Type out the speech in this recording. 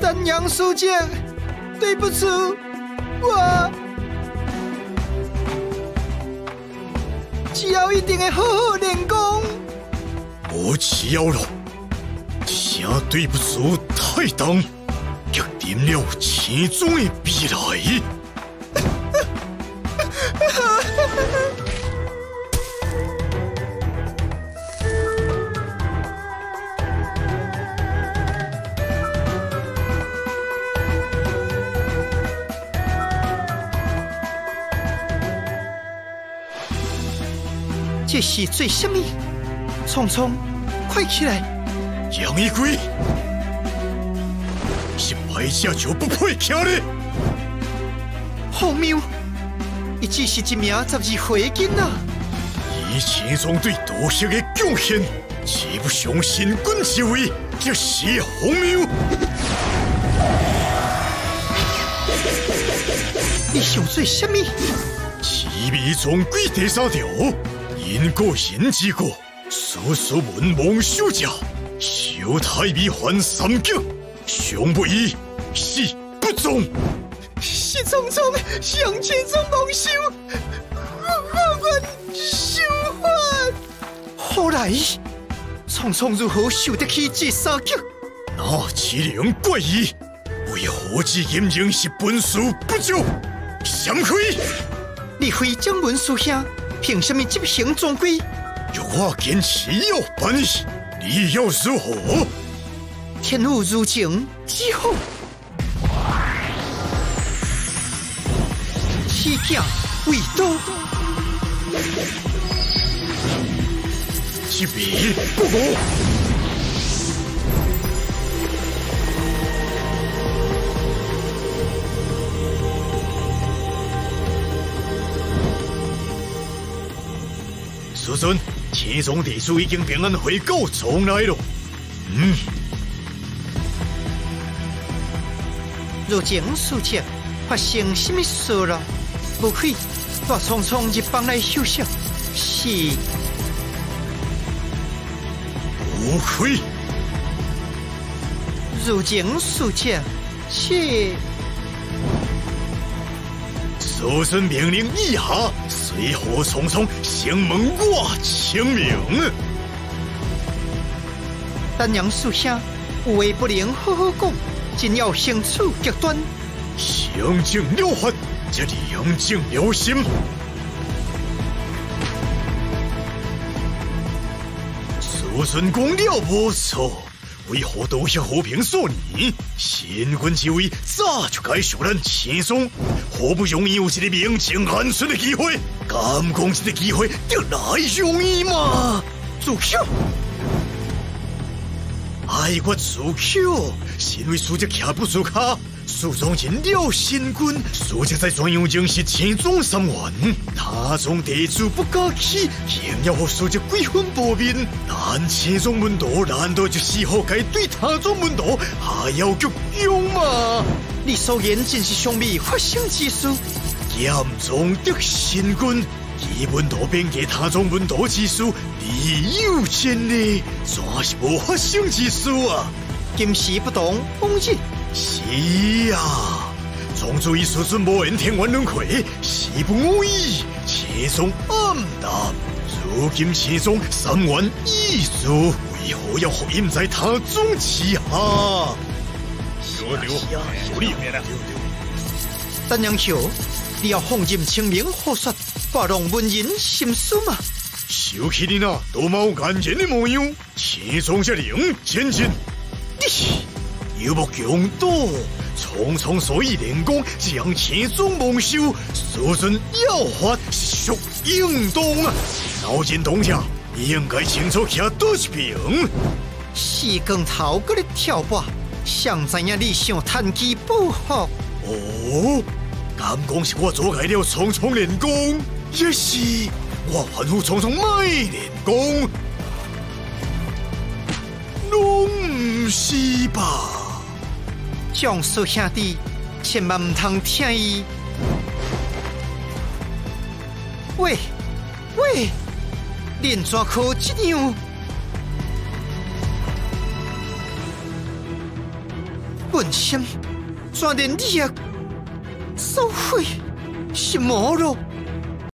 丹阳书记，对不起，我只要一定会好好练功。 无只要了，声对不起太重，决定了青宗的未来。 这是做什么？聪聪，快起来！ 杨一贵，是败者就不配听咧。 荒谬！伊只是一名12岁的囡仔。 以青宗对道学的贡献，岂不上神君之位？这是荒谬！ 你想做什么？ 启密宗规第3条。因果人之过，叔叔文王守家，受太微犯3劫，尚不义，是不忠。 是聪聪向青宗蒙羞，我受罚。后来，聪聪如何受得起这3劫？ 那只能怪伊，为何至今仍是文书不交？闪开！ 你非将文书兄。凭什么执行宗规？ 若我坚持要办理，你要如何？ 天父如情之后，起剑为刀， 一笔不过。叔孙，青宗地主已经平安回到庄来了。 如今事情发生什么事了？不可以带聪聪入房来休息。是。 不可以。 如今事情是。 叔孙命令以下，随后匆匆承蒙我清明。 丹阳属下有话不能好好讲，真要行处决断。 行尽了法，则良尽了心。叔孙讲了无错。为何道学和平所拟？新君之位早就该受咱青宗，好不容易有一个名正言顺的机会，敢讲这个机会就来容易吗？住口！爱我住口！身为书记徛不住脚，书中人了新君，书记在专用正是青宗3员，他宗地主不敢去，硬要和书记鬼混薄面。咱青宗门道难道就是好该对他宗门道还要局用吗？ 你所言真是尚未发生之事。 严重的新君，其门道变给他宗门道之事，理有见呢，全是无发生之事啊！ 今时不同往日。 是啊，宗主以师尊无言天元轮回，时不我意，青宗暗淡。如今青宗3员易主，为何要服膺在他宗之下？ 有理面了。 丹阳侯，你要放任清明胡说，拨弄文人心思吗？ 想起你那多冒眼人的模样，青宗这灵前进。有目共睹，匆匆所以练功，将青宗蒙羞，师尊要法是属应当啊！脑筋动家，你应该清楚徛倒一边。 四更头搁咧跳拔，想知影你想趁机报复？ 哦，敢讲是我阻碍了匆匆练功，也是我吩咐匆匆莫练功，拢唔是吧？ 将士兄弟，千万唔通听伊。喂，练怎可这样？ 本心，全连力收回，是魔了。